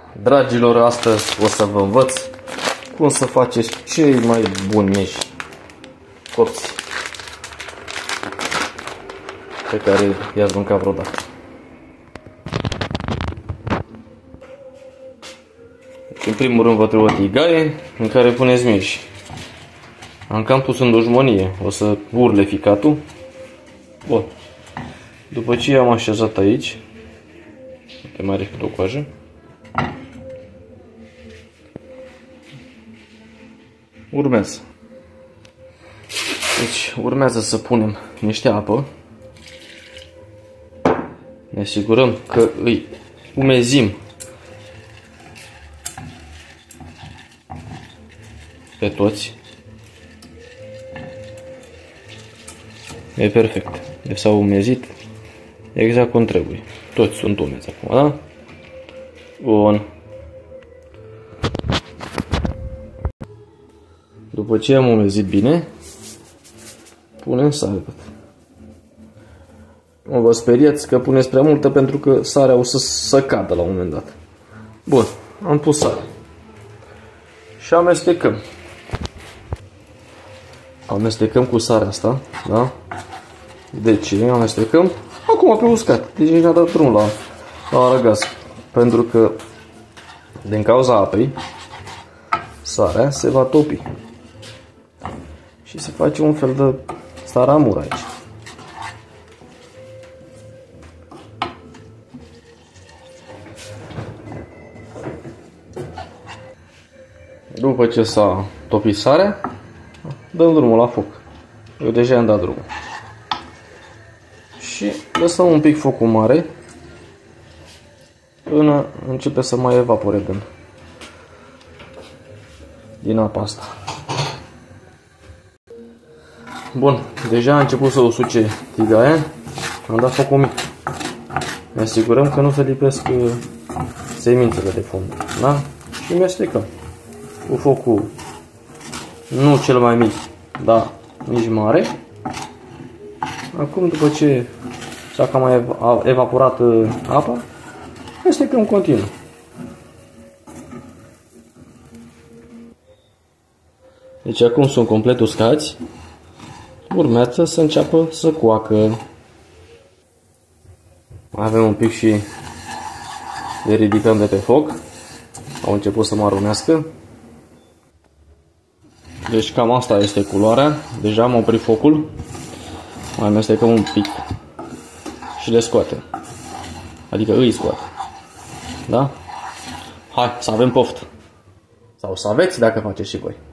Dragilor, astăzi o să vă învăț cum să faceți cei mai buni mici copți pe care i-ați mâncat vreodată. În primul rând vă trebuie o tigaie în care puneți mici. Am cam pus în dușmănie, o să urle ficatul. Bun. După ce i-am așezat aici, uite, mai are câte o coajă. Urmează. Deci urmează să punem niște apă. Ne asigurăm că îi umezim pe toți. E perfect. Deci s-au umezit exact cum trebuie. Toți sunt umezi acum, da? Bun. După ce am umezit bine, punem sare. Nu vă speriați că puneți prea multă, pentru că sarea o să cadă la un moment dat. Bun, am pus sare. Și amestecăm. Amestecăm cu sarea asta, da? De ce amestecăm? Acum pe uscat. Deci ne-a dat drum la arăgaz. Pentru că din cauza apei, sarea se va topi. Și se face un fel de saramur aici. După ce s-a topit sarea, dăm drumul la foc. Eu deja am dat drumul. Și lăsăm un pic focul mare până începe să mai evapore din apa asta. Bun, deja a început să usuce tigaia. Am dat focul mic. Ne asigurăm că nu se lipesc semințele de fund. Da? Și mestecăm cu focul nu cel mai mic, dar nici mare. Acum, după ce s-a cam evaporat apa, mestecăm continuu. Deci acum sunt complet uscați. Urmează să înceapă să coacă. Mai avem un pic și le ridicăm de pe foc. Au început să marunească. Deci cam asta este culoarea. Deja am oprit focul. Mai amestecăm un pic și le scoatem. Adică îi scoatem. Da? Hai să avem poftă. Sau să aveți dacă faceți și voi.